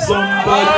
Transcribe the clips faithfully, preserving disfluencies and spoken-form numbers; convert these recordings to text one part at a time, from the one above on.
somebody.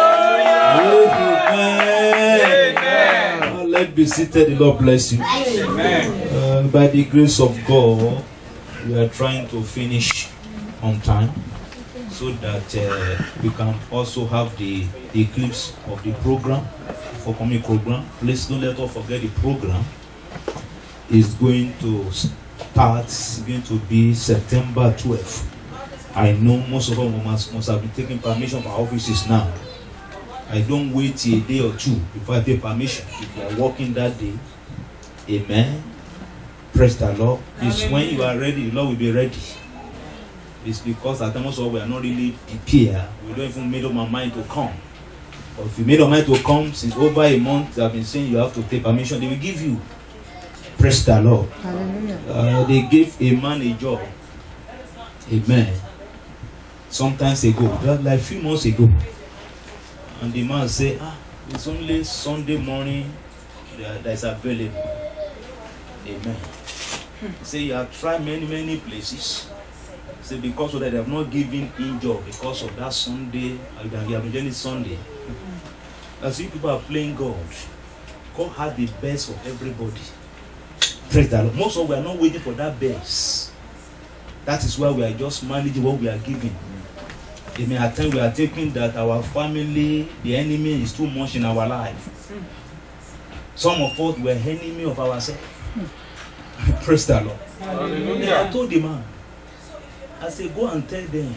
Amen. Amen. Let's be seated. The Lord bless you. Amen. Uh, by the grace of God, we are trying to finish on time, so that uh, we can also have the, the eclipse of the program, for coming program. Please don't let us forget the program is going to start, it's going to be September twelfth. I know most of us must, must have been taking permission from our offices now. I don't wait a day or two before I take permission. If you are working that day, amen. Praise the Lord. It's when you are ready, the Lord will be ready. It's because at times we are not really prepared. We don't even make up our mind to come. But if you made up mind to come, since over a month, they have been saying you have to take permission, they will give you. Praise the Lord. Uh, they gave a man a job. Amen. Sometimes ago, just like a few months ago. And the man said, ah, it's only Sunday morning that is available. Amen. He said, you have tried many, many places. Say because of that they have not given him job because of that Sunday, you have been doing Sunday. As if people are playing God. God has the best for everybody. Praise the Lord. Most of us are not waiting for that best. That is why we are just managing what we are giving. Amen. At times we are thinking that our family, the enemy is too much in our life. Some of us were enemy of ourselves. Praise the Lord. Hallelujah. I told the man, I said, go and tell them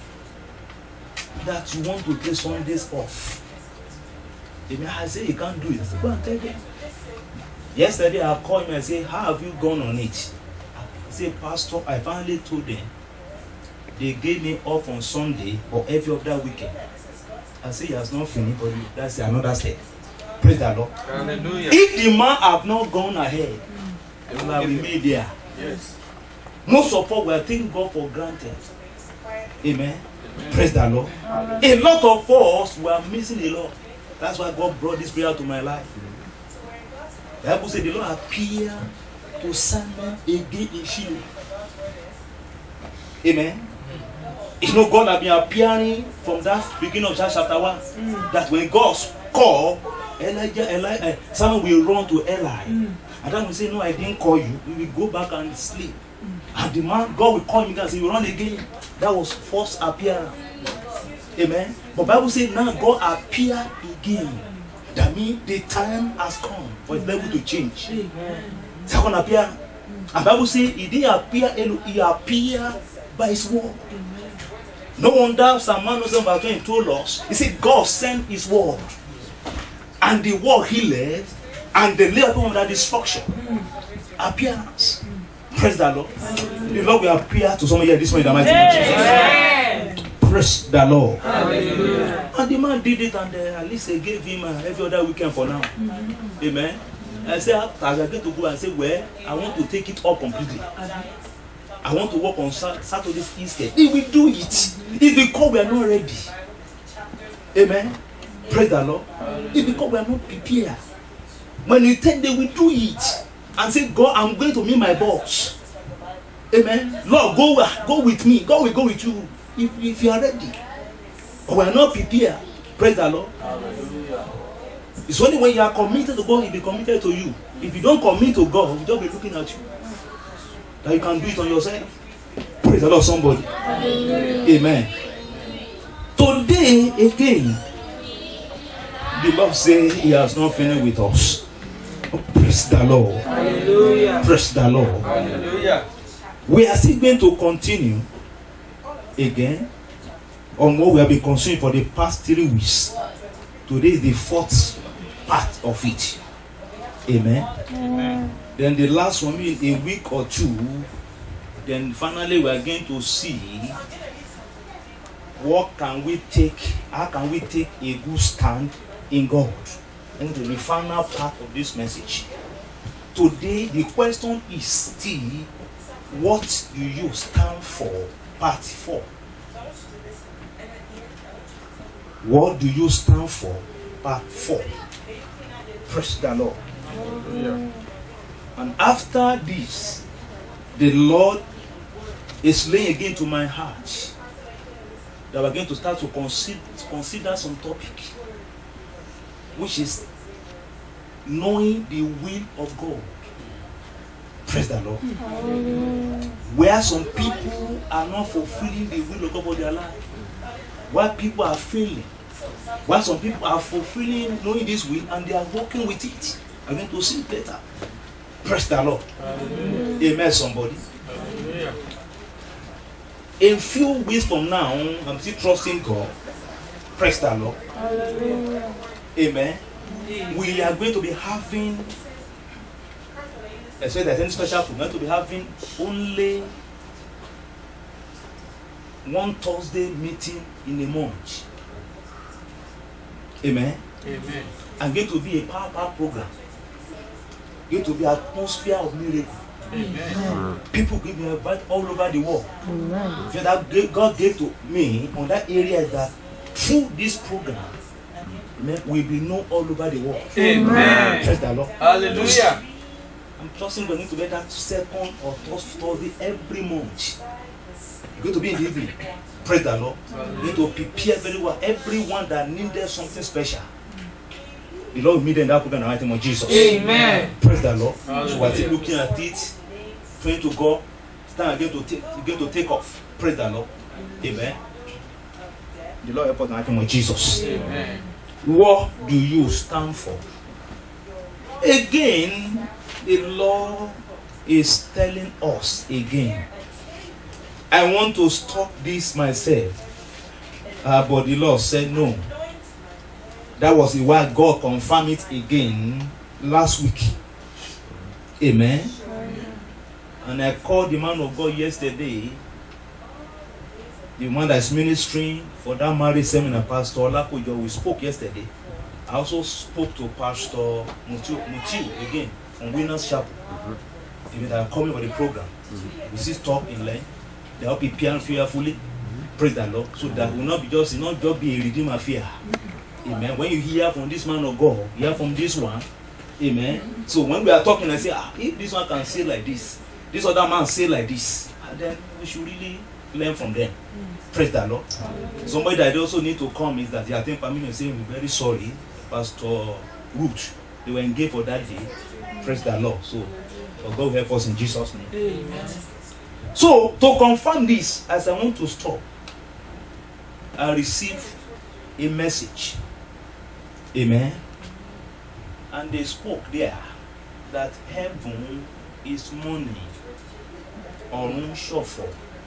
that you want to take Sundays off. Amen. I said, you can't do it. I said, go and tell them. Yesterday I called him and said, how have you gone on it? He said, Pastor, I finally told them they gave me off on Sunday or every other weekend. I said, he has not finished, but that's another step. Praise the Lord. Hallelujah. If the man have not gone ahead, mm. we will be there. Yes. Most of us were taking God for granted. Amen. Amen. Praise the Lord. Amen. A lot of us were missing a lot. That's why God brought this prayer to my life. The Bible said the Lord appeared to Simon again in Shiloh. Amen. You know, God has been appearing from that beginning of chapter one. Mm. That when God called, Elijah, Eli, uh, Simon will run to Eli. Mm. And then we say, no, I didn't call you. We will go back and sleep. Mm. And the man, God will call him and say, you run again. That was first appearance. Amen. But Bible says now God appeared again. That means the time has come for his level to change. Amen. Second appear. And Bible says he didn't appear, he appeared by his word. Amen. No wonder Psalm one oh seven verse twenty told us, he said God sent his word. And the word healed, and the lay upon that destruction. Mm. Appearance. Mm. Praise the Lord. Hallelujah. The Lord will appear to somebody here this morning in the mighty name of Jesus. Praise the Lord. Hallelujah. And the man did it, and uh, at least they gave him uh, every other weekend for now. Mm-hmm. Amen. I said, as I get to go and say, well, I want to take it up completely. I want to work on Saturdays instead. He will do it. It's because we are not ready. Amen. Praise the Lord. It's because we are not prepared. When you think they will do it and say, God, I'm going to meet my boss. Amen. Lord, go, go with me. God will go with you if, if you are ready. But we are not prepared. Praise the Lord. Hallelujah. It's only when you are committed to God, He will be committed to you. If you don't commit to God, He will just be looking at you. That you can do it on yourself. Praise the Lord, somebody. Hallelujah. Amen. Today, again, the Lord says He has not finished with us. Oh, praise the Lord. Hallelujah. Praise the Lord. Hallelujah. We are still going to continue again on what we have been considering for the past three weeks. Today is the fourth part of it. Amen. Amen. Then the last one in a week or two, then finally we are going to see what can we take, how can we take a good stand in God. And the final part of this message. Today the question is still, what do you stand for? Part four. What do you stand for? Part four. Praise the Lord. Hallelujah. And after this, the Lord is laying again to my heart that we're going to start to consider, consider some topic, which is knowing the will of God. Praise the Lord. Mm. Where some people are not fulfilling the will of God for their life. Where people are failing. Where some people are fulfilling, knowing this will, and they are working with it. I'm going to see it later. Praise the Lord. Amen, Amen somebody. Amen. In few weeks from now, I'm still trusting God. Praise the Lord. Amen. Amen. We are going to be having, I said there's any special program, we're going to be having only one Thursday meeting in a month. Amen. Amen. And going to be a power power program. Going to be an atmosphere of miracle. Amen. People give me advice all over the world. Amen. So that God gave to me on that area that through this program, amen, will be known all over the world. Amen. Praise the Lord. Hallelujah. I'm trusting God to get that second or third Thursday every month. You're going to be in the evening. Praise the Lord. You're going to prepare very well. Everyone that needed something special, the Lord will meet them in that program in the name of Jesus. Amen. Praise the Lord. Hallelujah. So we're still looking at it, praying to God. Stand again to take, again to take off. Praise the Lord. Amen. The Lord help us in the name of Jesus. Amen. What do you stand for? Again, the Lord is telling us again. I want to stop this myself, uh, but the Lord said no. That was the why God confirmed it again last week. Amen. And I called the man of God yesterday, the man that's ministering for that marriage seminar, Pastor Olakojo. We spoke yesterday. I also spoke to Pastor Mutiu, Mutiu again from Winners Chapel. Mm-hmm. Even that are coming for the program. Mm-hmm. We see talk in line. They will prepare fearfully. Mm-hmm. Praise the Lord. So that will not be just, not just be a redeemer fear. Mm-hmm. Amen. When you hear from this man of God, you hear from this one. Amen. Mm-hmm. So when we are talking, I say, ah, if this one can say like this, this other man say like this, and then we should really learn from them. Mm-hmm. Praise the Lord. Mm-hmm. Somebody that also need to come is that they are telling me saying, we're very sorry, Pastor Ruth. They were engaged for that day. Praise the Lord. So, so God will help us in Jesus' name. Amen. So, to confirm this, as I want to stop, I received a message. Amen. And they spoke there that heaven is money on shuffle.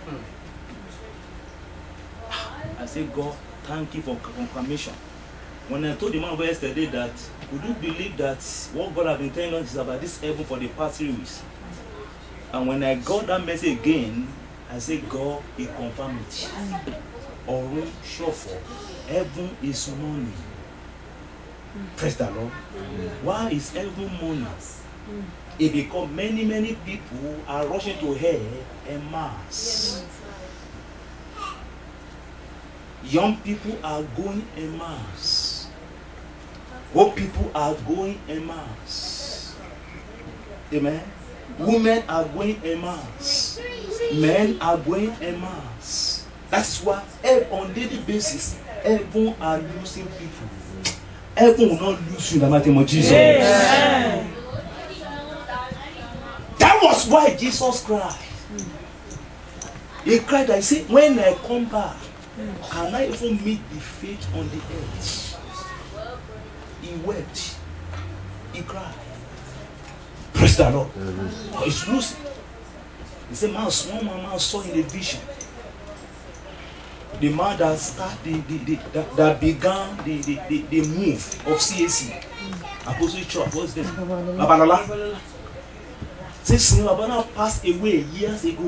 I say, God, thank you for confirmation. When I told the man yesterday that, could you believe that what God has been telling us is about this heaven for the past three weeks? And when I got that message again, I said, God, He confirmed it. Orun shuffle. Heaven is money. Praise the Lord. Why is heaven money? It because many, many people are rushing to hell en masse. Young people are going en masse. Old people are going en masse. Amen. Women are going en masse. Men are going en masse. That's why on a daily basis, everyone are losing people. Everyone will not lose you in the mighty name of Jesus. Amen. That was why Jesus cried. He cried, I said, when I come back, can I even meet the faith on the earth? He wept. He cried. Praise the Lord. Mm-hmm. It's losing. He said, man, one man saw in a vision. The man that start the, the, the that, that began the, the, the, the move of C A C. Apostle Church, what's this? Babalala. Says Babalala passed away years ago.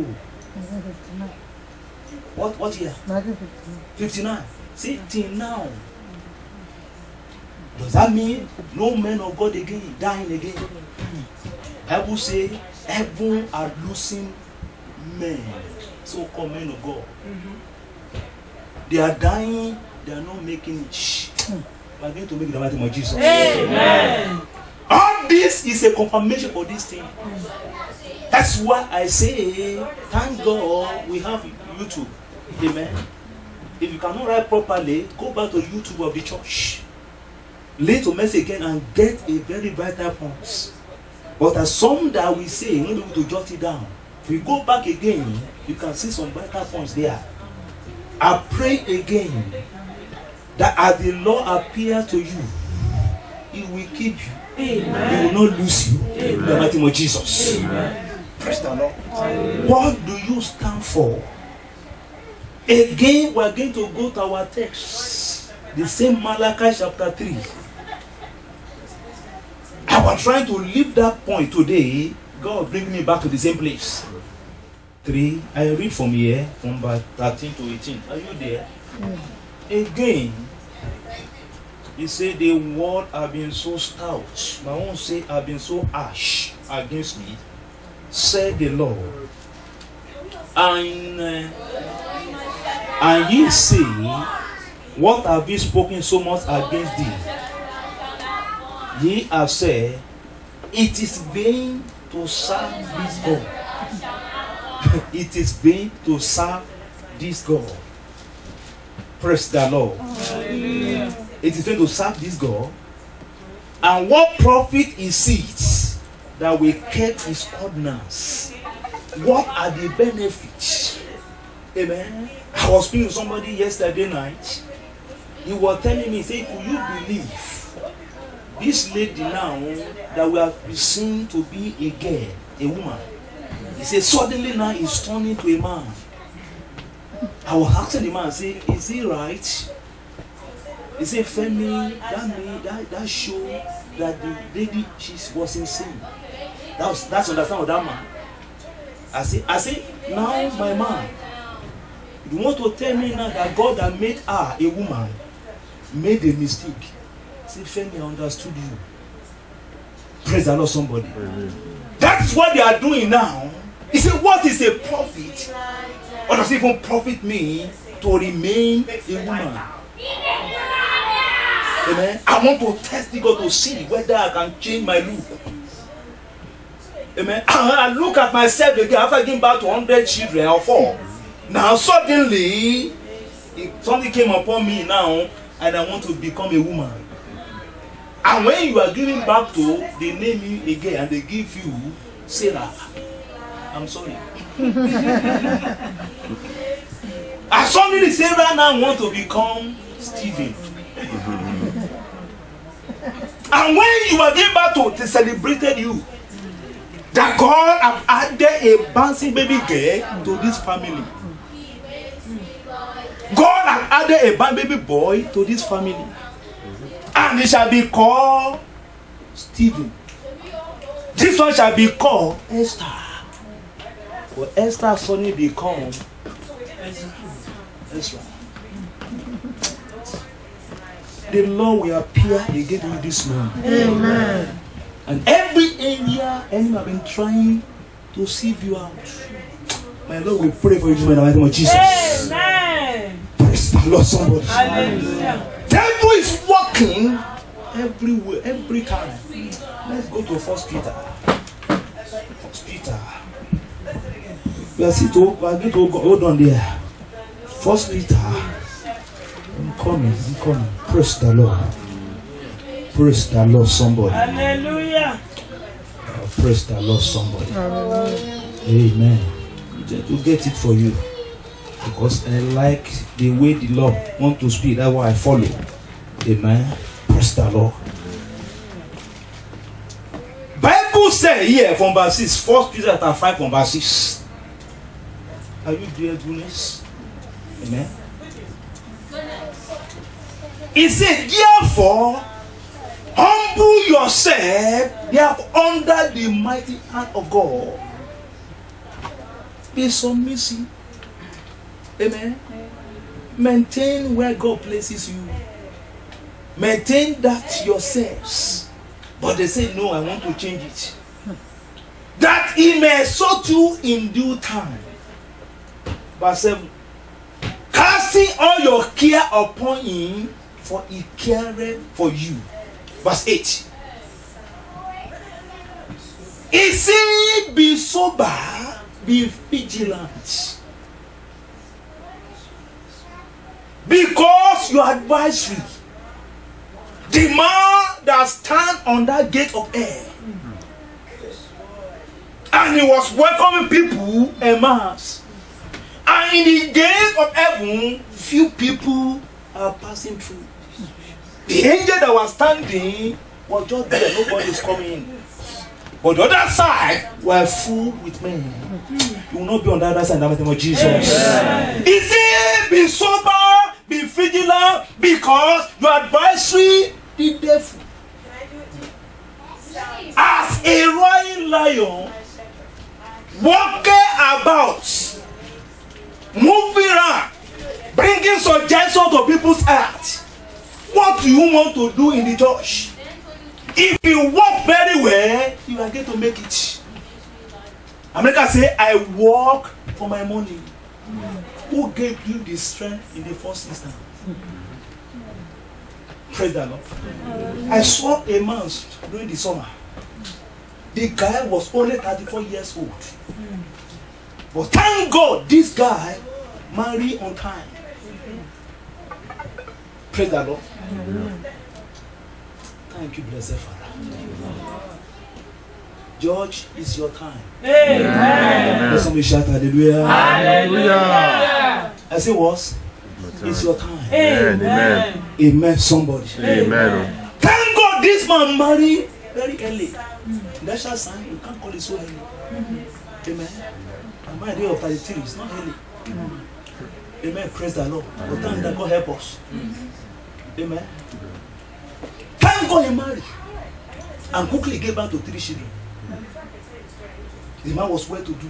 What what year? fifty-nine. See, till now. Does that mean no man of God again, dying again? Bible say, heaven are losing men, so-called men of God. Mm-hmm. They are dying, they are not making it. We are going to make the mighty name of Jesus. Amen. All this is a confirmation for this thing. That's why I say, thank God we have YouTube. Amen. If you cannot write properly, go back to YouTube of the church. Listen to message again and get a very vital point. But as some that we say, you need to jot it down. If you go back again, you can see some vital points there. I pray again that as the Lord appear to you, He will keep you. Amen. He will not lose you. Amen. In the mighty name of Jesus. Amen. Praise the Lord. Amen. What do you stand for? Again, we are going to go to our text. The same Malachi chapter three. I was trying to leave that point today. God bring me back to the same place. Three. I read from here, from verse thirteen to eighteen. Are you there? Mm. Again, he said the word have been so stout. My own say have been so harsh against me, said the Lord. And uh, and ye say, what have you spoken so much against thee? Ye have said, it is vain to serve this God. It is vain to serve this God. Praise the Lord. Hallelujah. It is vain to serve this God. And what profit is it that we kept his ordinance? What are the benefits? Amen. I was speaking to somebody yesterday night. He was telling me, say, could you believe this lady now that we have been seen to be a girl, a woman? He said, suddenly now he's turning to a man. I was asking the man, say, is he right? He said, Femi, that me, that, that show that the lady, she was insane. That was, that's understand of that man. I say, I say, now my man, you want to tell me now that God that made her a woman made a mistake? Say, Femi, I understood you. Praise the Lord, somebody. Amen. That's what they are doing now. He said, what is a prophet? What does it even profit me to remain a woman? Amen. I want to test God to see whether I can change my look. Amen. I look at myself again after giving back to one hundred children or four. Now suddenly, something came upon me now, and I want to become a woman. And when you are giving back to, they name you again and they give you Sarah. I'm sorry. I suddenly Sarah now want to become Stephen. And when you are giving back to, they celebrated you. That God have added a bouncing baby girl to this family. God has added a bouncing baby boy to this family. And he shall be called Stephen. This one shall be called Esther. For Esther suddenly become Ezra. The Lord will appear again to you this morning. Amen. And every area enemy have been trying to sieve you out. My Lord will pray for you in the name of Jesus. Amen. Praise the Lord, somebody. Hallelujah. Devil is working everywhere, every time. Let's go to First Peter. First Peter. We are sitting to hold on there. First Peter. I'm coming, I'm coming. Praise the Lord. Praise the Lord, somebody. Hallelujah. Uh, praise the Lord, somebody. Hallelujah. Amen. To get it for you. Because I like the way the Lord wants to speak. That's why I follow. Amen. Praise the Lord. Bible says here from verse six. First Peter chapter five from verse six. Are you there, goodness? Amen. It said, therefore, humble yourself, therefore, under the mighty hand of God. Be submissive. Amen. Maintain where God places you. Maintain that yourselves. But they say, no, I want to change it. That he may sort you in due time. Verse seven. Casting all your care upon him, for he careth for you. Verse eight. He said, be sober, be vigilant. Because your advisory, the man that stand on that gate of air, and he was welcoming people en masse. And in the gate of heaven, few people are passing through. The angel that was standing was just there, nobody is coming in. But the other side were full with men. You will not be on the other side in the name of Jesus. Amen. He said, be sober, be vigilant, because your adversary, the devil, as a roaring lion, walking about, moving around, bringing suggestions to people's hearts. What do you want to do in the church? If you walk very well, you are going to make it. America say, I walk for my money. Who gave you the strength in the first instance? Praise the Lord. I saw a man during the summer. The guy was only thirty-four years old. But thank God, this guy married on time. Praise the Lord. Thank you, blessed Father. George, it's your time. Amen. Let somebody shout hallelujah. Hallelujah. I say what? It's your time. Amen. Amen. Somebody. Amen. Thank God this man married very early. That's a sign. You can't call it so early. Amen. And my day of thirty-three is not early. Amen. Praise the Lord. But thank that God help us. Amen. Thank God he married and quickly gave birth to three children. The man was well to do.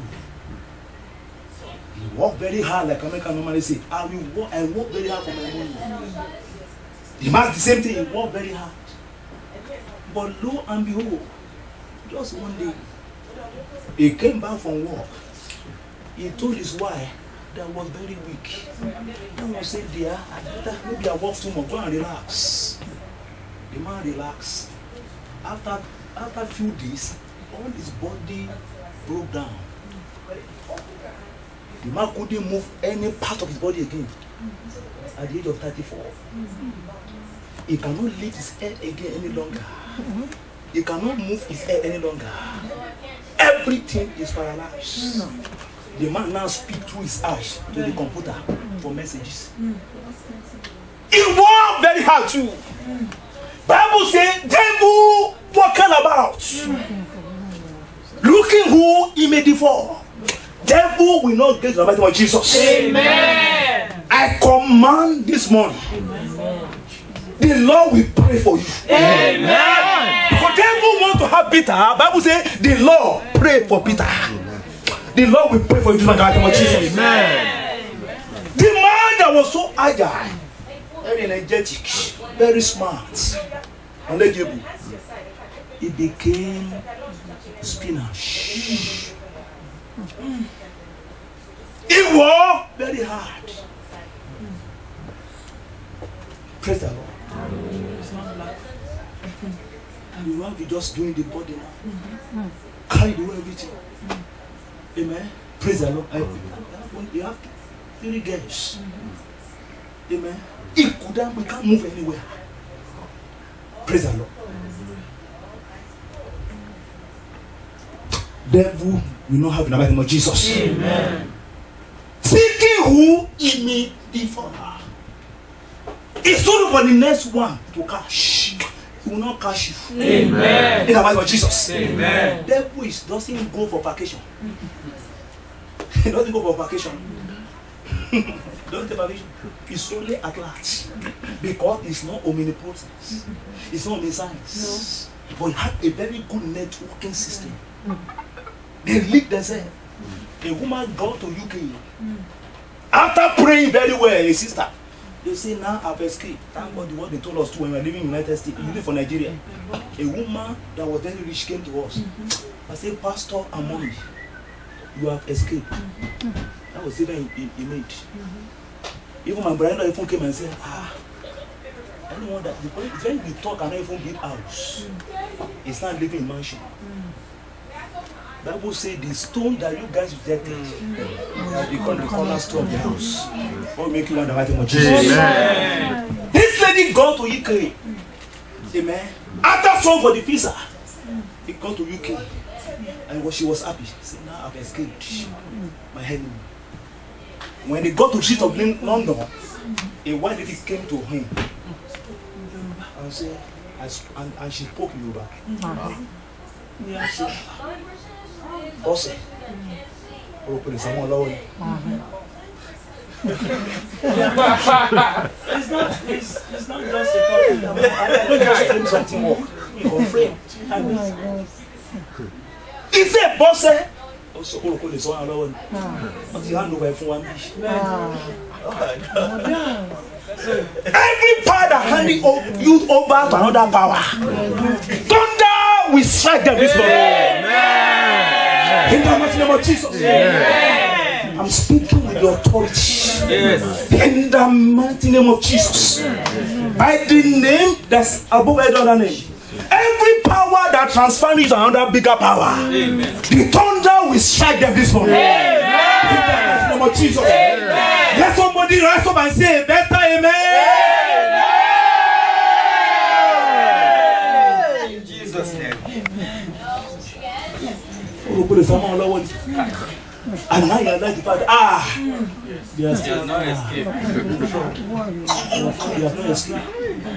He worked very hard, like American normally say. I will work, I work very hard for my money. The man the same thing, he worked very hard. But lo and behold, just one day, he came back from work. He told his wife that was very weak. The man said, dear, maybe I work too much, go and relax. The man relaxed. After after a few days, all his body broke down. The man couldn't move any part of his body again. At the age of thirty-four, he cannot lift his head again any longer. He cannot move his head any longer. Everything is paralyzed. The man now speaks through his eyes to the computer for messages. He worked very hard too. Bible says, devil walking about, looking who he may devour. Devil will not get the mighty name of Jesus. Amen. I command this morning. Amen. The Lord will pray for you. Amen. For devil want to have Peter, Bible says the Lord pray for Peter. Amen. The Lord will pray for you in the mighty name of Jesus. Amen. The man that was so agile, very energetic, very smart, knowledgeable, he became spinach. He worked very hard. Praise the Lord. It's not life. And you have to just doing the body now. Carry the way everything. Amen. Praise the Lord. I, you have three girls. Amen. He couldn't, we can't move anywhere. Praise the Lord. Devil will not have the name of Jesus. Amen. Seeking who he may devour. It's only for the next one to catch. He will not catch you. Amen. In the name of Jesus. Amen. Devil is, doesn't go for vacation. He doesn't go for vacation. Don't take vacation. It's only at large. Because it's not omnipotent. It's not omniscience. No. But it has a very good networking system. They lead themselves. A woman got to U K. Mm. After praying very well, a sister, they say, now I've escaped. Thank God what they told us to when we were living in the United States. You live for Nigeria. A woman that was very rich came to us. Mm-hmm. I said, Pastor and mommy, you have escaped. Mm-hmm. That was even he, he made. Mm-hmm. Even my brother even came and said, ah, anyone that, it's when we talk and not even build house. Mm-hmm. It's not living in mansion. Mm-hmm. The Bible says the stone that you guys rejected has become the cornerstone of the house. What will make you want the mighty name of Jesus? Amen. This lady got to U K. Amen. After song for the visa, he got to U K. And she was happy. She said, now I've escaped my enemy. When they got to the street of London, a white lady came to him and said, and, and she spoke Yoruba. Yeah, she also, open someone lower. It's not, it's, it's not just a talking about. Don't just tell me something more. Conframe. He said, boss, eh? Also, open the someone lower. But you hand over for one dish. Every power that handing you over to another power, thunder will strike them this morning. In the mighty name of Jesus. Amen. I'm speaking with the authority. Yes. In the mighty name of Jesus. By the name that's above every other name. Every power that transfers is another bigger power. Amen. The thunder will strike them this morning. Amen. In the mighty name of Jesus. Amen. Let somebody rise up and say better amen. Amen. In Jesus' name. Amen. And now you are like the Father. Ah! You have not escaped. You have not escaped.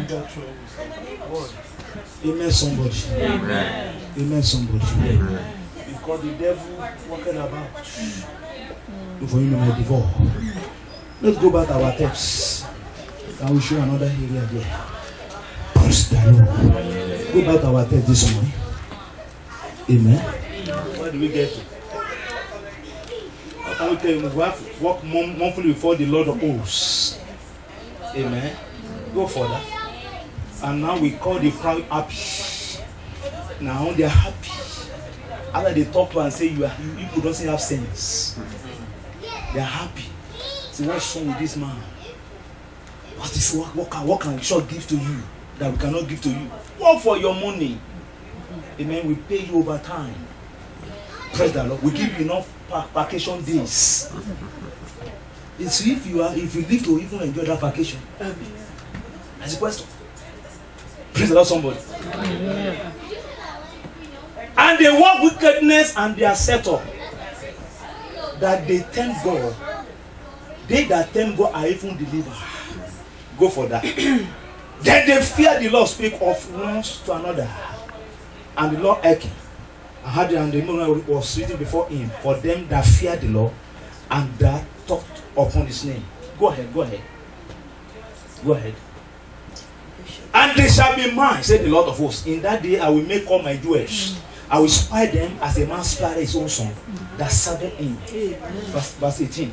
Amen, somebody. Amen. Amen, somebody. Amen. Because the devil walking about. For him, my divorce. Let's go back to our text. I will show another area there. Praise the Lord. Go back to our text this morning. Amen. Where do we get to? I will tell you, we have to walk monthly before the Lord of hosts. Amen. Go further. And now we call the proud happy. Now they are happy. After they talk to and say you are, you people don't have sense. They are happy. See what's wrong with this man? What is what, what can what can God give to you that we cannot give to you? Work for your money. Amen. We pay you over time. Praise the Lord. We give you enough vacation days. It's if you are if you live to even enjoy that vacation. That's the question. Praise the Lord, somebody. Amen. And they work wickedness and they are set up that they tempt God. They that tempt God are even delivered. Go for that. Then they fear the Lord, speak of one to another. And the Lord hearkened. And had and the moon was written before him for them that fear the Lord and that thought upon his name. Go ahead, go ahead. Go ahead. And they shall be mine, said the Lord of hosts. In that day I will make all my jewels. I will spy them as a man spies his own son. That served him. Verse, verse eighteen.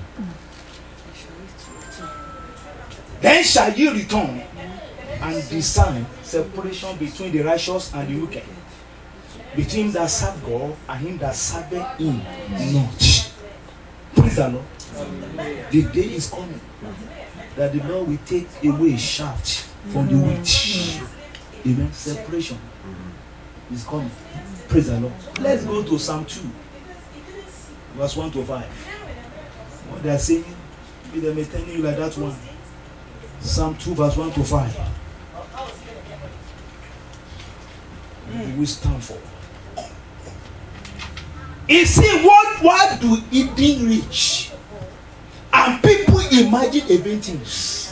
Then shall ye return and discern separation between the righteous and the wicked, between that serve God and him that served him not. Praise the Lord. The day is coming that the Lord will take away a shaft from the witch. Amen. Separation is coming. Praise the Lord. Let's go to Psalm two, verse one to five. What they are saying, if they may tell you like that one. Psalm two, verse one to five. What do we stand for? You see, what, what do eating reach? And people imagine event things.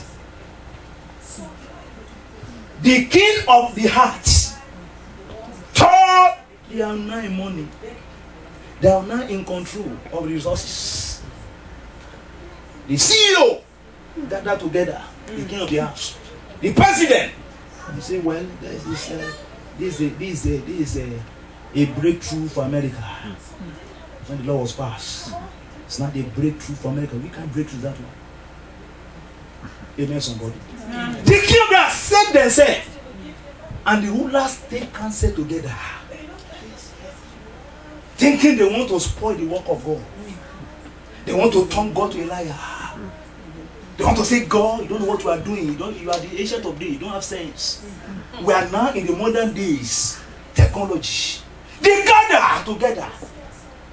The king of the heart thought they are now in money. They are now in control of resources. The C E O gather together, the king of the house, the president. You say, well, this is uh, this is this is this is a, a breakthrough for America. When the law was passed, it's not a breakthrough for America. We can't break through that one. Amen, somebody. Mm. The king of the house said themselves, and the rulers take counsel together, thinking they want to spoil the work of God. They want to turn God to a liar. They want to say, God, you don't know what you are doing. You don't. You are the ancient of days. You don't have sense. We are now in the modern days. Technology. They gather together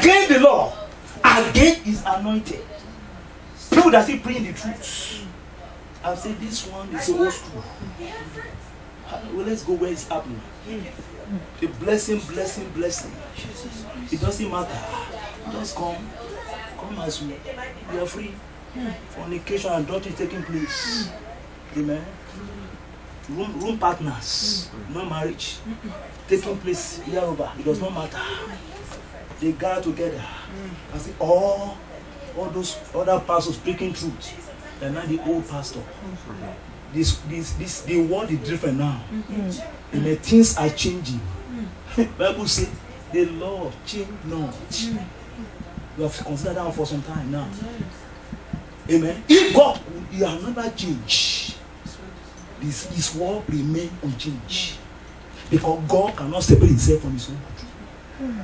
against the law, against his anointed. People that still preaching the truth. I've said this one is old school. Well, let's go where it's happening. The blessing, blessing, blessing. It doesn't matter. Just come. Come as we. We are free. Fornication and adultery is taking place. Amen. Room, room partners, no marriage, taking place here over. It does not matter. They gather together. I see all, all those other pastors speaking truth. They're not the old pastor. This, this, this, the world is different now. Mm-hmm. And the things are changing. Mm-hmm. Bible says the law change not. Mm-hmm. We have considered that for some time now. Mm-hmm. Amen. If God will never change, this his word remain unchanged. Because God cannot separate himself from his own. Mm-hmm.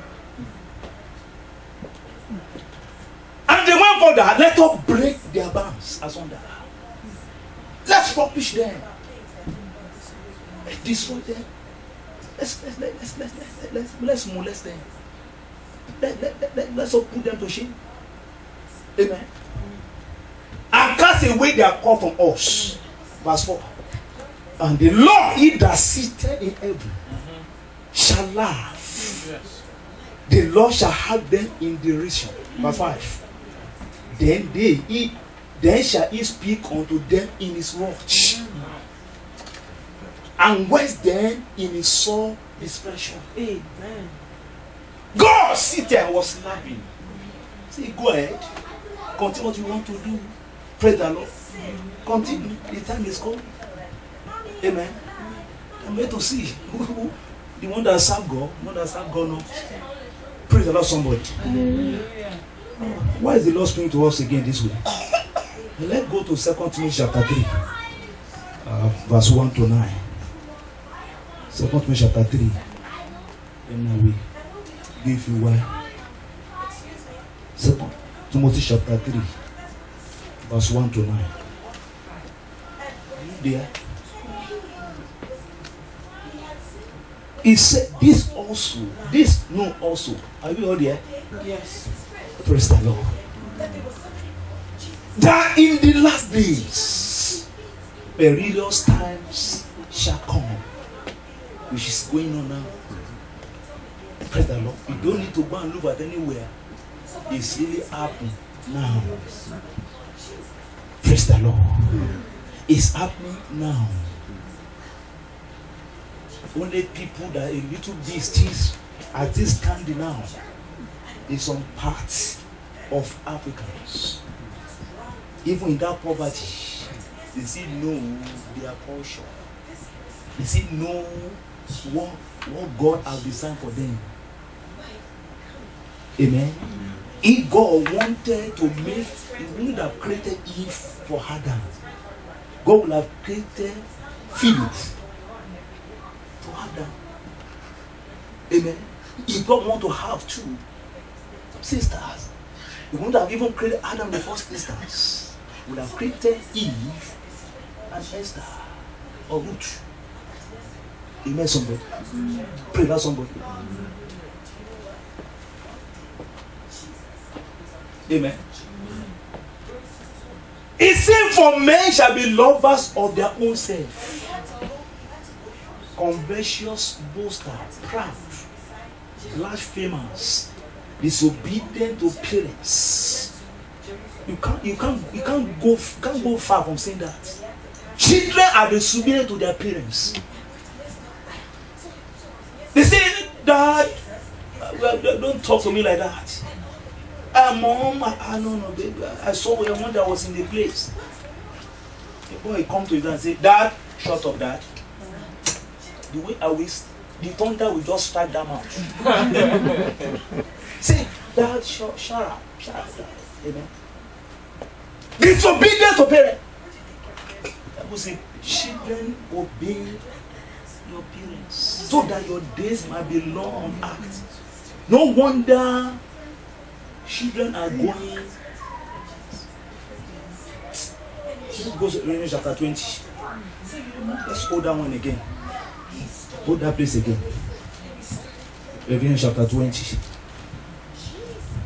And they went for that. Let us break their bands asunder. Let's rubbish them. Let's destroy them. Let's let's let's let's let's let's, let's molest them. Let, let, let, let, let's all put them to shame. Amen. And cast away their call from us. Verse four. And the Lord, he that sitteth in heaven, mm-hmm. shall laugh. Yes. The Lord shall have them in derision. Mm-hmm. Verse five. Then they he, then shall he speak unto them in his watch, mm-hmm. and waste them in his sore displeasure. Amen. God sit there and was laughing. Say, go ahead. Continue what you want to do. Praise the Lord. Continue. The time is coming. Amen. I'm here to see the one that serve God, the one that serve God not. Praise the Lord, somebody. Hallelujah. Why is the Lord speaking to us again this way? Let's go to Second Timothy chapter three, uh, verse one to nine. Second Timothy chapter three. And I will give you why. Second Timothy chapter three, verse one to nine. Are you there? He said, this also, this no also. Are we all there? Yes. Praise the Lord. That in the last days, perilous times shall come, which is going on now. Praise the Lord. You don't need to go and look at anywhere. It's really happening now. Praise the Lord. It's happening now. Only people that a little bit still at this standing now is some parts of Africans. Even in that poverty, they still know their portion. They still know what, what God has designed for them. Amen. If God wanted to make, He wouldn't have created Eve for Adam. God would have created Philip for Adam. Amen. If God want to have two sisters, He wouldn't have even created Adam in the first instance. He would have created Eve and Esther or Ruth. Amen, somebody. Pray that somebody. Amen. It seems for men shall be lovers of their own self, covetous, boaster, proud, blasphemous, disobedient to parents. You can't, you can't, you can't go, can't go far from saying that. Children are disobedient to their parents. They say, Dad, don't talk to me like that. Uh, Mom, I, I don't know, baby. I saw when one that was in the place. The boy come to his dad and say, Dad, shut up, Dad. The way I wish, the thunder will just strike that mouth. Say, Dad, shut, shut up, shut up, Dad. Amen. Disobedient to parents. That was say, children obey your parents, so that your days might be long on earth. No wonder children are going. Let's go to Revelation chapter twenty. Let's hold that one again. Hold that place again. Revelation chapter twenty.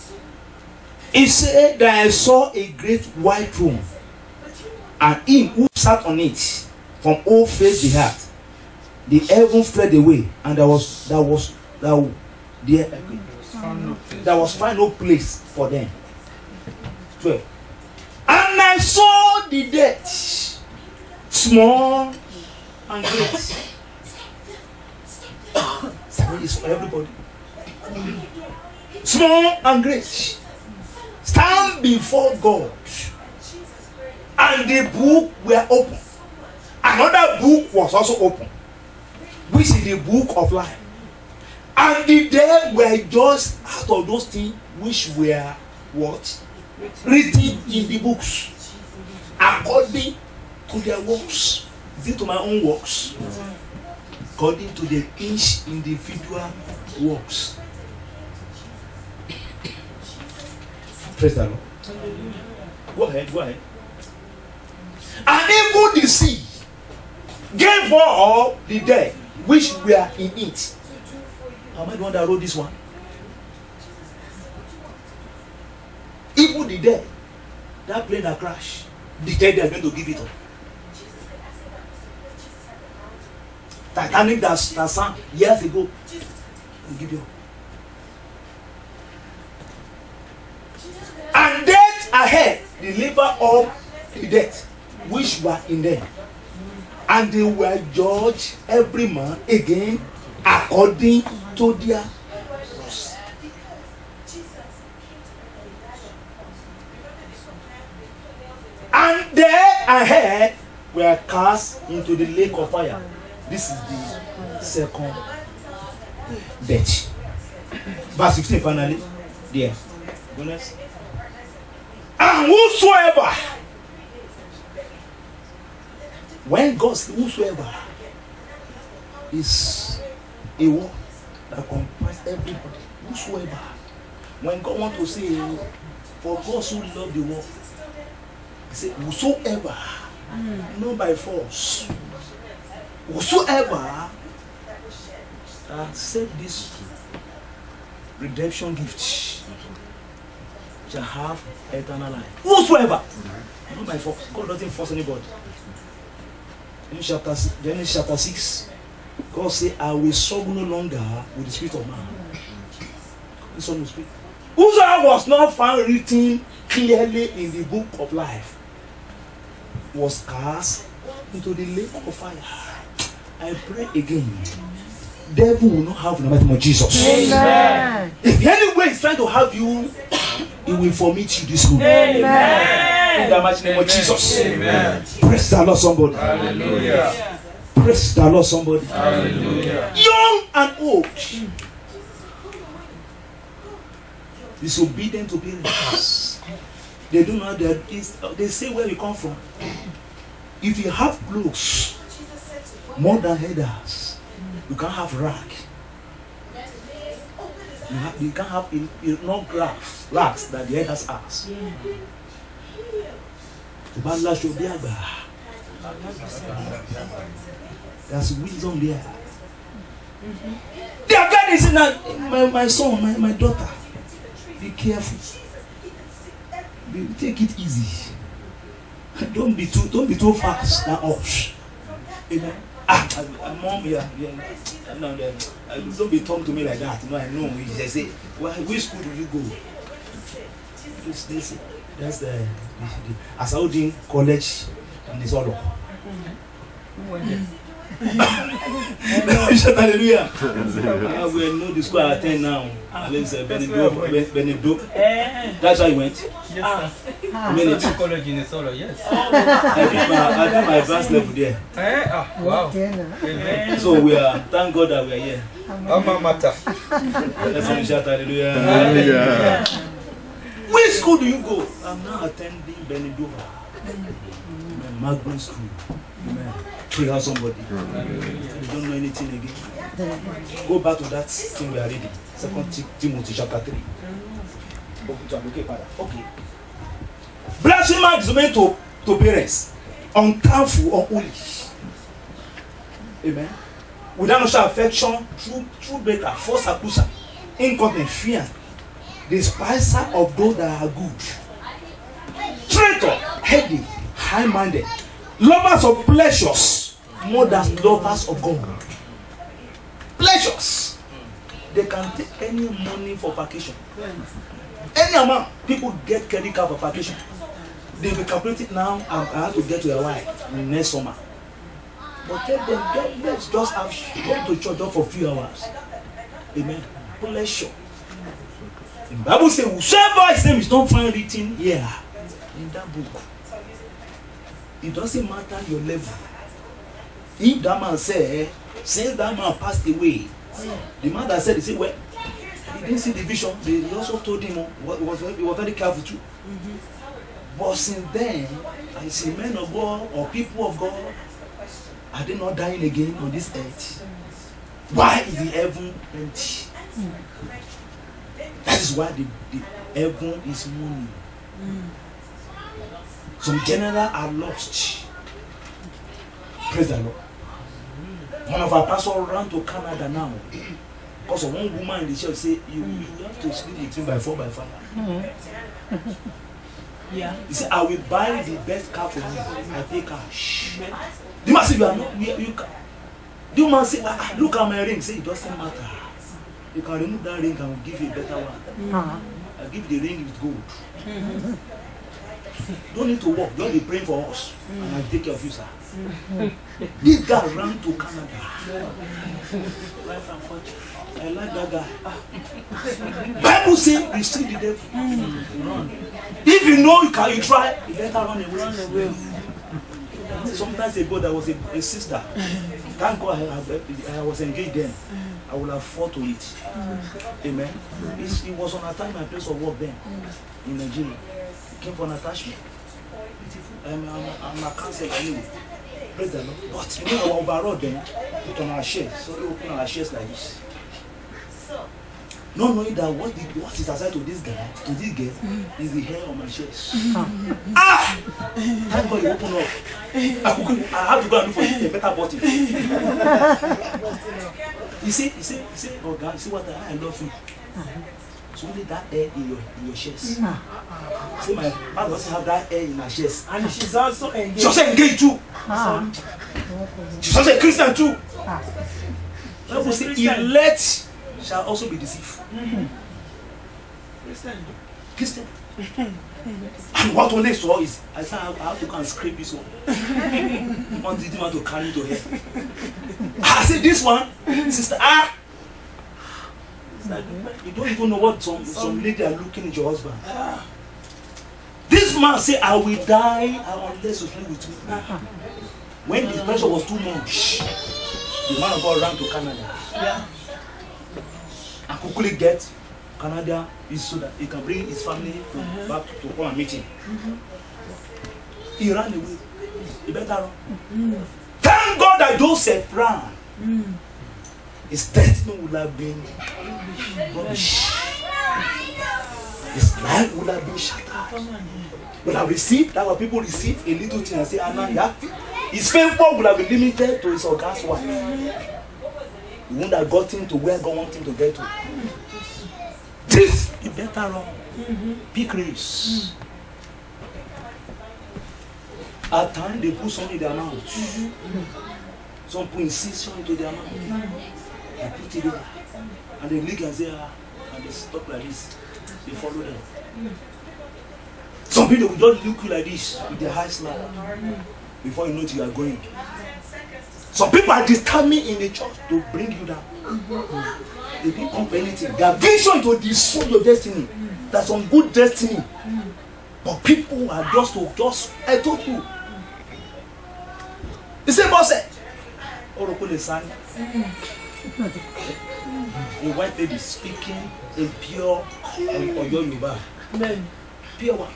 He said that I saw a great white throne, and him who sat on it, from all face the earth. The heaven fled away, and there was there was there, there, there was find no place for them. twelve. And I saw the dead, small and great. Sorry, it's for everybody. Small and great stand before God, and the book were open. Another book was also open, which is the book of life. And the dead were just out of those things which were what? Written in the books, according to their works. Is it to my own works? According to the each individual works. Praise the Lord. Go ahead, go ahead. And even the sea gave all the dead which were in it. Am I the one that wrote this one? Even the dead, that plane that crashed, the dead they are going to give it up. Titanic that, that sank years ago, will give you up. And death ahead deliver up the death which were in them, and they were judged every man again according to their works. And death ahead were cast into the lake of fire. This is the second death. Verse fifteen finally. There. Goodness. And whosoever, when God says whosoever, is a word that comprises everybody. Whosoever. When God wants to say, for God so loved the world, he said, whosoever, mm. not by force, whosoever accept this redemption gift shall have eternal life. Whosoever, mm-hmm. not by force. God doesn't force anybody. In chapter, Genesis chapter six, God said, I will struggle no longer with the spirit of man. This one will speak. Whosoever was not found written clearly in the book of life was cast into the lake of fire. I pray again. Devil will not have the name of Jesus. Amen. If anyway is trying to have you, he will vomit you this room. Amen. In the mighty name of Jesus. Amen. Praise the Lord, somebody. Hallelujah. Praise the Lord, somebody. Hallelujah. Young and old, disobedient to parents. They do not. They, they say where you come from. If you have clothes more than headers, you can't have rag. You, have, you can't have in, in, no rags, rags that the headers has. There's wisdom there. Mm-hmm. Their God is in that, my, my son, my, my daughter. Be careful. Be, take it easy. Don't be too don't be too fast and us. Amen. Ah, I, I, mom, yeah, yeah. No, no, don't be talking to me like that. You know, I know. They say, well, which school do you go? This, this, that's the, the, the Asaudin College in the Solo. Hallelujah. I will know the school I attend now. Benedict. That's how you went. Yes, sir. College in the Solo, yes. I did my, I did my advanced level there. Eh? Oh, wow. Amen. So we are, thank God that we are here. Alma mater. Let's shout hallelujah. Hallelujah. Which school do you go? I'm now attending Benedict. Magnum School. Amen. Pray out somebody. You don't know anything again. Go back to that thing we are reading. Second Timothy chapter three. Okay. Blasphemy is meant to, to parents. Unthankful or holy. Amen. Without no affection, true, true breaker, false accuser, incontinent, fear. despiser of those that are good, traitor, heady, high-minded, lovers of pleasures more than lovers of God. Pleasures. They can take any money for vacation. Any amount. People get credit card for vacation. They will calculate it now. I have to get to your wife next summer. But tell them, get, let's just have go to church just for a few hours. Amen. Pleasure. The Bible says, whosoever his name is not found written here in that book, it doesn't matter your level. If that man said, since that man passed away, the man that said, he said, well, he didn't see the vision. They also told him, oh, he was, he was very careful too. Mm-hmm. But since then, I see men of God or people of God, are they not dying again on this earth? Why is the heaven empty? Mm. That is why the, the heaven is mourning. Mm. Some generals are lost. Praise the Lord. One of our pastors ran to Canada now because of one woman in the church say you, mm. you have to sleep with him by four by five. Mm. Yeah. He said, I will buy the best car for you. I pay cash. The man said, you are not, you, you can. The man said, ah, look at my ring. Say, it doesn't matter. You can remove that ring and we'll give you a better one. Mm-hmm. I'll give you the ring with gold. Mm-hmm. Don't need to work. Don't be praying for us. Mm-hmm. And I'll take care of you, sir. Mm-hmm. This guy ran to Canada. I like that guy. Bible says, receive the devil. Mm-hmm. Run. If you know you can, you try, you better run away. Run away. Sometimes ago there was a, a sister. Thank God I, I, I was engaged then. I would have fought to it. Mm. Amen. It's, it was on a time my place of work then mm. in Nigeria. It came for an attachment. I'm, I'm, I'm a counselor anyway. Praise the Lord. But you know our overall then put on our shares. So we open our shares like this. Not knowing that what, the, what is aside to this guy, to this girl, mm. is the hair on my chest. Mm. Ah! Thank God you open up. I, could, I have to go and look for a better bottle. You see, you see, you see, oh God, you see what I, I love you. So only that hair in your in your chest. Mm. See, my mother doesn't have that hair in her chest. And she's also engaged. She's also engaged too. Ah. She's also a Christian too. Ah. Bible says, elect shall also be deceived. Mm-hmm. Christian. Christian. And what only saw is, I said, I have to go and scrape this one. You want the demon to carry to here. I said, this one, sister, ah! You don't even know what some, some lady are looking at your husband. Ah. This man said, I will die unless you sleep with me. Ah. When the pressure was too much, the man of God ran to Canada. Yeah. And quickly get Canada is so that he can bring his family to, uh-huh. back to, to come and meet him. Mm-hmm. He ran away. He better run. Mm-hmm. Thank God that Joseph ran. Mm-hmm. His destiny would have been rubbish. His life would have been shattered. Would have received, that what people receive a little thing and say, Anna, yeah. His fame would have been limited to his organ's wife. He wouldn't have gotten to where God wants him to get to. This is better run. Mm-hmm. Big race. Mm-hmm. At times they put something in their mouth. Mm-hmm. Some put incision into their mouth. Mm-hmm. They put it there. And they look and say, ah, and they stop like this. They follow them. Mm-hmm. Some people will just look you like this with their eyes like mm-hmm. before you know you are going. Some people are determined in the church to bring you down. Mm-hmm. They didn't come for anything. Their vision to destroy your destiny. Mm-hmm. That's some good destiny. Mm-hmm. But people are just to just I told you. The same boss said, Oroko the son. A white lady speaking in pure Oyo Yoruba. Pure one.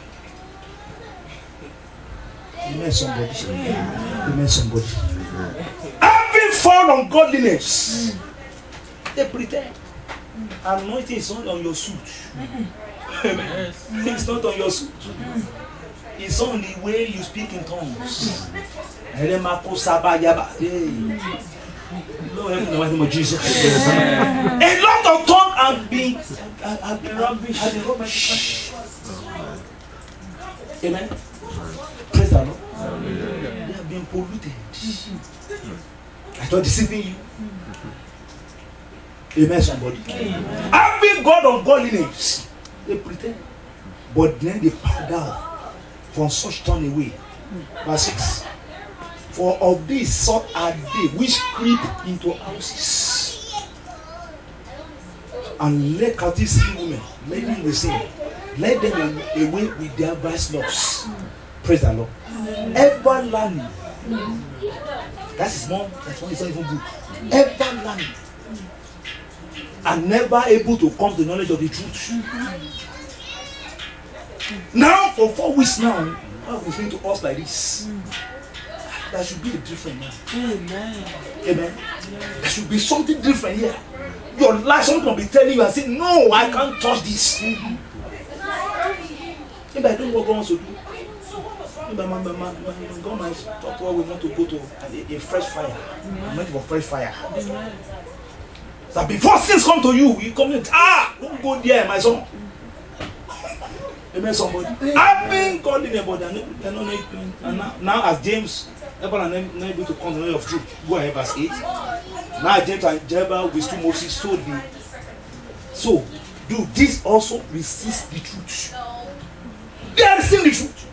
You met somebody. You met somebody. Having fall on godliness. Mm. They pretend. Mm. Anointing is not on your suit. Mm. Yes. It's not on your suit. Mm. It's on the way you speak in tongues. Mm. Lord, in the name of Jesus. A lot of tongue and being are, are, The rubbish. are the rubbish. Amen. Praise the Lord. They have been polluted. I not deceiving you. Amen, somebody. Amen. Having God of godliness, they pretend, but then they bow down from such turn away. Verse six. For of these sort are they which creep into houses and let captive see women, let them the same, let them away with their vice loves. Praise the Lord. Ever learning. That is more, that's why it's not even good. Ever learning. And never able to come to the knowledge of the truth. Now, for four weeks now, God is saying to us like this. There should be a different man. Amen. Amen. There should be something different here. Your life, someone will be telling you and saying, no, I can't touch this. Maybe I don't know what God wants to do. Maybe my, my, my, my God might talk to us, we want to go to a, a fresh fire. I'm ready for fresh fire. Amen. That before sins come to you, you come in, ah, don't go there, my son. Amen, somebody. I've been calling them, but they're not, they're not making. And now, now as James, Ever and not able to come to the knowledge of truth. Go ahead, verse eight. Now James and Jebel withstood Moses, so the so do this also resist the truth. They are resisting the truth.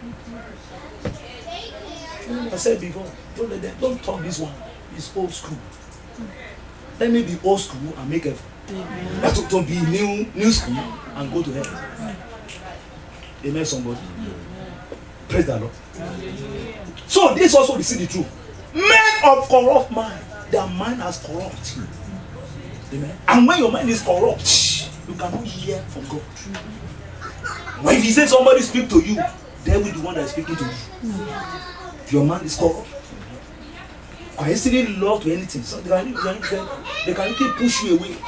I said before, don't let them, don't talk this one. It's old school. Let me be old school and make effort. Let it don't be new new school and go to heaven. Amen, somebody. Praise the Lord. So this also receive the truth. Men of corrupt mind, their mind is corrupt. Amen. And when your mind is corrupt, you cannot hear from God. When he says somebody speak to you, they will be the one that is speaking to you. Your mind is corrupt. Can you still love to anything? So they can, they can, they can keep push you away.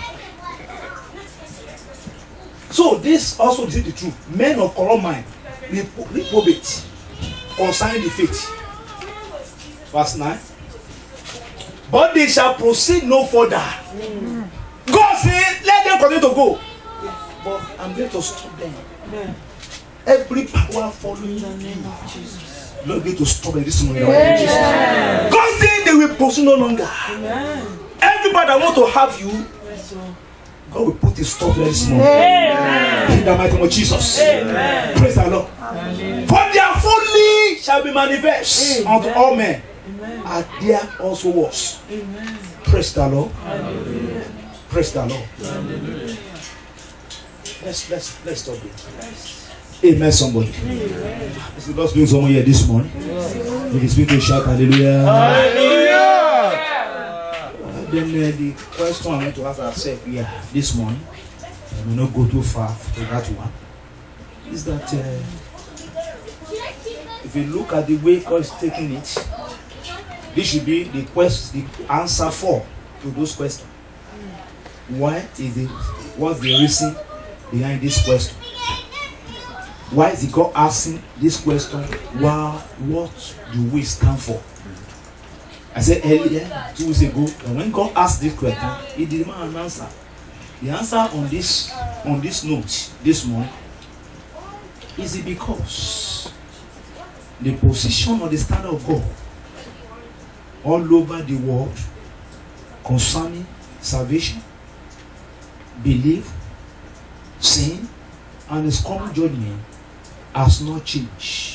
So this also is the truth. Men of corrupt mind, reprobate concerning the faith. Verse nine. But they shall proceed no further. Mm. God said, let them continue to go. But I'm going to stop them. Amen. Every power following the name of Jesus. Lord, going to stop them this morning. Amen. God said they will proceed no longer. Amen. Everybody that want to have you, God will put a stop there this morning. Amen. In the mighty name of Jesus. Amen. Praise the Lord. Amen. For their folly shall be manifest unto all men. Amen. And there also was. Amen. Praise the Lord. Amen. Praise the Lord. Amen. Let's let's let's stop it. Amen. Somebody. Amen. Let's God's doing someone here this morning. If you speak to shout hallelujah. Hallelujah. Uh, then uh, the question I want to ask ourselves here this morning, I will not go too far to that one, is that uh, if you look at the way God is taking it, this should be the question, the answer for to those questions. Why is it? What's the reason behind this question? Why is God asking this question? Why? What do we stand for? I said earlier, two weeks ago, that when God asked this question, He didn't have an answer. The answer on this on this note this morning is it because the position or the standard of God all over the world concerning salvation, belief, sin, and His coming judgment has not changed.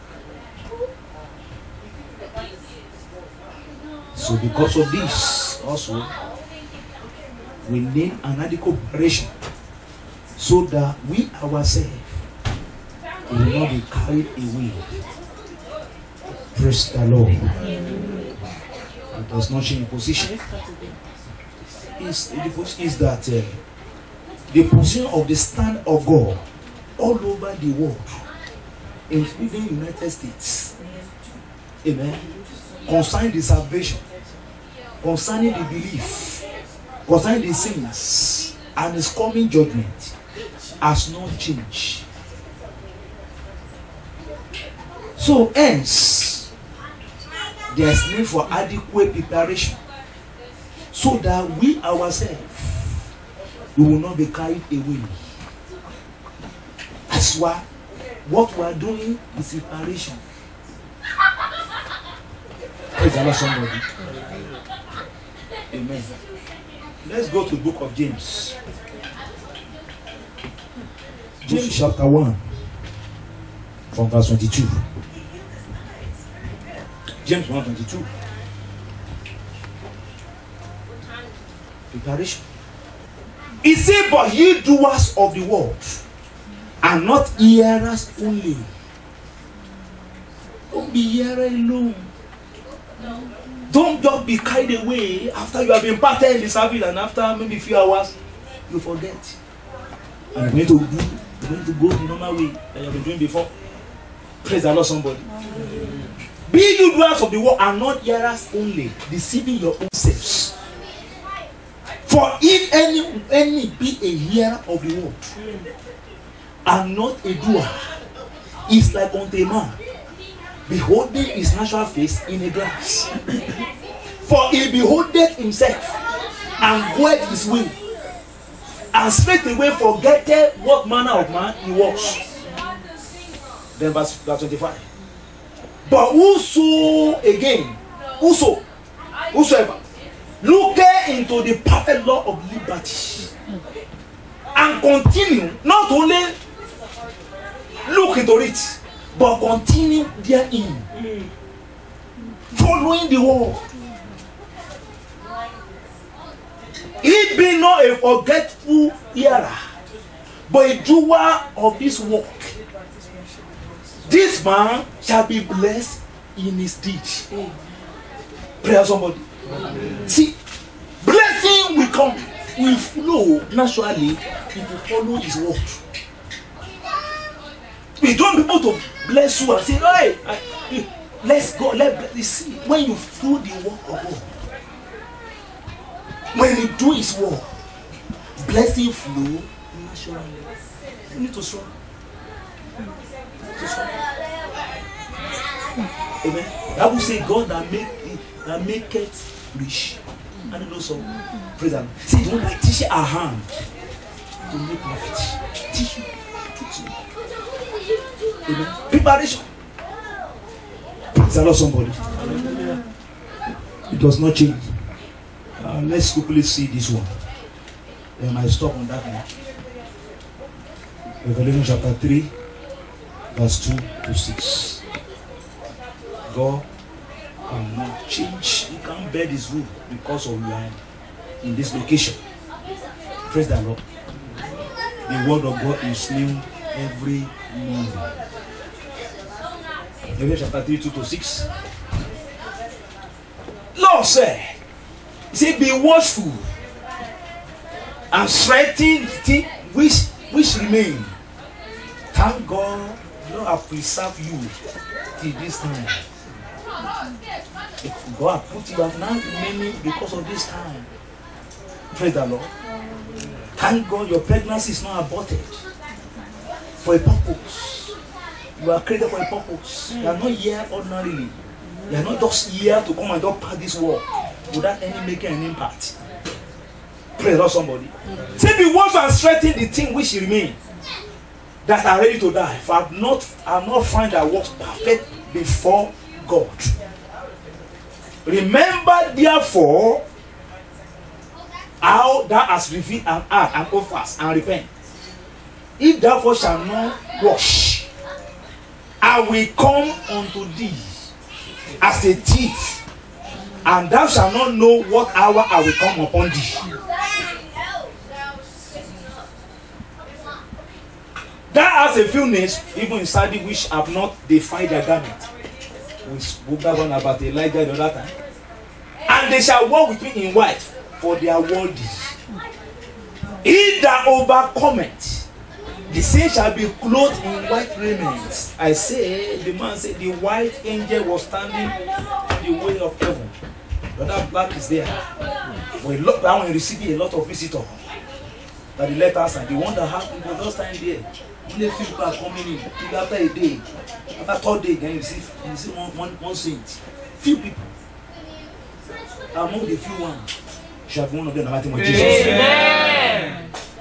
So because of this also we need an adequate preparation so that we ourselves will not be carried away. Praise the Lord. It does not change position. Is is that uh, the position of the stand of God all over the world, including the United States. Amen. Concerning the salvation, concerning the belief, concerning the sins, and His coming judgment has not changed. So hence, there is need for adequate preparation so that we ourselves we will not be carried away. That's why what we are doing is preparation. Praise the Lord, somebody. Amen. Let's go to the book of James. James chapter one, from verse twenty-two. James one twenty-two. Preparation. He said, but ye doers of the word, and not hearers only. Don't be hearer alone. Don't just be carried away after you have been parted in the service, and after maybe a few hours, you forget. And you're going to do, you're going to go the normal way that you have been doing before. Praise the Lord, somebody. Be you doers of the word and not hearers only, deceiving your own selves. For if any any be a hearer of the word and not a doer, is like unto a man beholding his natural face in a glass. For he beholdeth himself and goeth his way, and straightway forgetteth what manner of man he was. Then verse, verse twenty-five. But whoso again, whoso, whosoever, looketh into the perfect law of liberty, and continue, not only look into it, but continue therein, following the word. He be not a forgetful hearer, but a doer of this work. This man shall be blessed in his deed. Pray somebody. See, blessing will come, will flow naturally if you follow his word. We don't want people to bless you and say, hey, I, let's go. Let me see. When you do the work of God, when you do his work, blessing flow naturally. You need to strong. Amen. I will say God that make that make it rich. And you know so. Praise the Lord. See, don't like teach our hand to make profit. Teach you. Teach you. Amen. Preparation. Praise the Lord, somebody. It does not change. Uh, let's quickly see this one. Then I stop on that one. Revelation chapter three, verse two to six. God cannot change. He can't bear this rule because of you are in this location. Praise the Lord. The word of God is new every morning. Revelation chapter three, two to six. Lord said, he said, be watchful and strengthen the thing which which remain. Thank God, Lord have preserved you till this time. God put you have now remaining because of this time. Praise the Lord. Thank God your pregnancy is not aborted for a purpose. You are created for a purpose. You are not here ordinarily. You are not just here to come and just pass this work without any making an impact. Praise the Lord, somebody. Say, be watchful and strengthen the thing which remain that are ready to die. For I have not, I have not find that works perfect before God. Remember therefore how thou hast revealed an heart and hold fast and repent. If therefore shall not rush, I will come unto thee as a thief, and thou shalt not know what hour I will come upon thee. That has a few names, even inside it, which have not defiled their garment. We spoke that one about Elijah the other time. And they shall walk with me in white, for they are worthy. He that overcometh, the same shall be clothed in white raiment. I say, the man said, the white angel was standing in the way of heaven. The other black is there. We look down and receive a lot of visitors. That the letters and the one that happened was just time there. Only few people are coming in. After a day, after third day, then you receive, you receive one, one, one saint. Few people. Among the few ones, you have one of them in the mighty name of Jesus. Amen.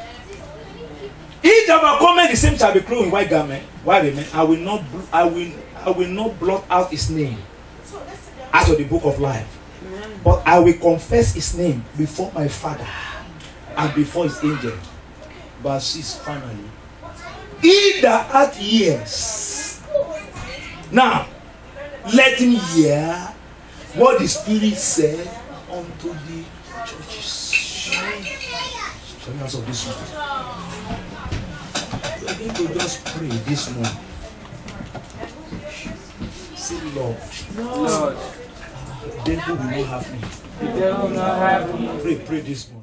that overcometh, the same shall be clothed in white garment. Why remain? I will not, I will, I will not blot out his name out of the book of life, but I will confess his name before my Father and before his angel. Verse six, finally. He that hath ears, now let him hear what the Spirit said unto the churches. Shall we answer this one? We are going to just pray this morning. Say, Lord, Lord, the devil will not have me. the devil will not have me. Pray, pray this morning.